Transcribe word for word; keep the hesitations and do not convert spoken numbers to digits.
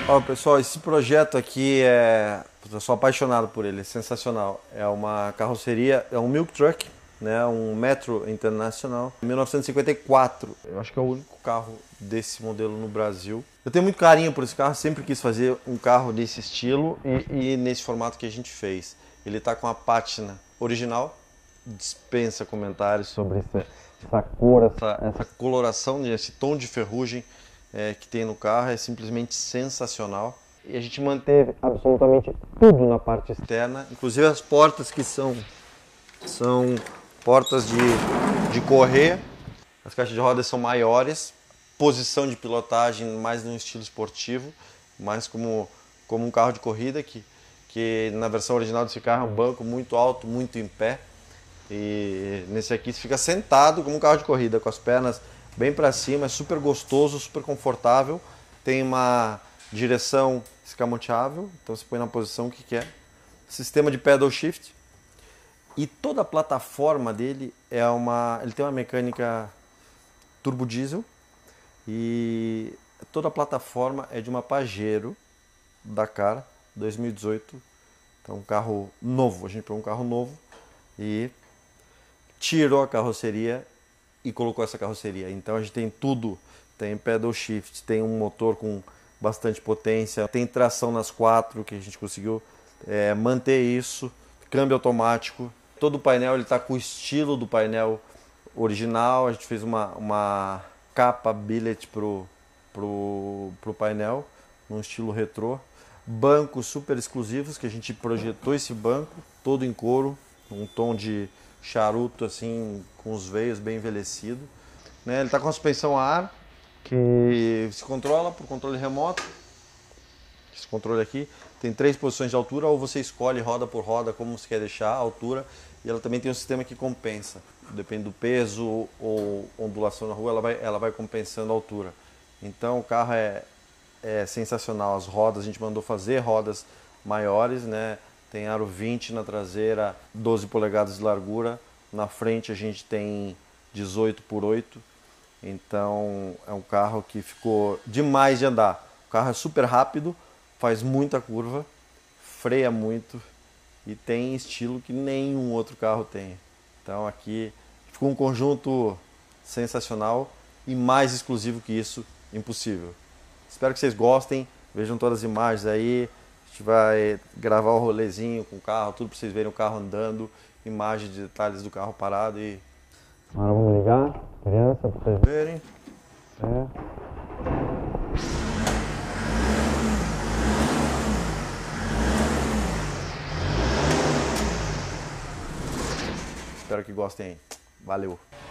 Ó, pessoal, esse projeto aqui é... Eu sou apaixonado por ele, é sensacional. É uma carroceria, é um milk truck, né? Um Metro International, mil novecentos e cinquenta e quatro. Eu acho que é o único carro desse modelo no Brasil. Eu tenho muito carinho por esse carro, sempre quis fazer um carro desse estilo e, e nesse formato que a gente fez. Ele tá com a pátina original, dispensa comentários sobre essa, essa cor, essa, essa coloração, esse tom de ferrugem é, que tem no carro, é simplesmente sensacional. E a gente manteve absolutamente tudo na parte externa, inclusive as portas que são, são portas de, de correr. As caixas de rodas são maiores, posição de pilotagem mais no estilo esportivo, mais como, como um carro de corrida, que, que na versão original desse carro é um banco muito alto, muito em pé. E nesse aqui você fica sentado como um carro de corrida, com as pernas bem para cima, é super gostoso, super confortável. Tem uma direção escamoteável, então você põe na posição que quer. Sistema de pedal shift. E toda a plataforma dele é uma, ele tem uma mecânica turbo diesel e toda a plataforma é de uma Pajero Dakar dois mil e dezoito. Então um carro novo, a gente pegou um carro novo e tirou a carroceria e colocou essa carroceria. Então a gente tem tudo, tem pedal shift, tem um motor com bastante potência, tem tração nas quatro, que a gente conseguiu é, manter isso, câmbio automático. Todo o painel está com o estilo do painel original, a gente fez uma, uma capa billet pro, pro, pro painel, num estilo retrô. Bancos super exclusivos, que a gente projetou esse banco, todo em couro, um tom de charuto assim, com os veios bem envelhecido. Né? Ele está com a suspensão a ar, que se controla por controle remoto. Esse controle aqui tem três posições de altura, ou você escolhe roda por roda como você quer deixar a altura. E ela também tem um sistema que compensa, depende do peso ou ondulação na rua, ela vai, ela vai compensando a altura. Então o carro é, é sensacional. As rodas a gente mandou fazer rodas maiores, né? Tem aro vinte na traseira, doze polegadas de largura. Na frente a gente tem dezoito por oito. Então é um carro que ficou demais de andar. O carro é super rápido, faz muita curva, freia muito e tem estilo que nenhum outro carro tem. Então aqui ficou um conjunto sensacional e mais exclusivo que isso, impossível. Espero que vocês gostem, vejam todas as imagens aí. A gente vai gravar o rolezinho com o carro, tudo para vocês verem o carro andando, imagens de detalhes do carro parado e... Agora vamos ligar, criança, para vocês verem. É. Espero que gostem aí. Valeu!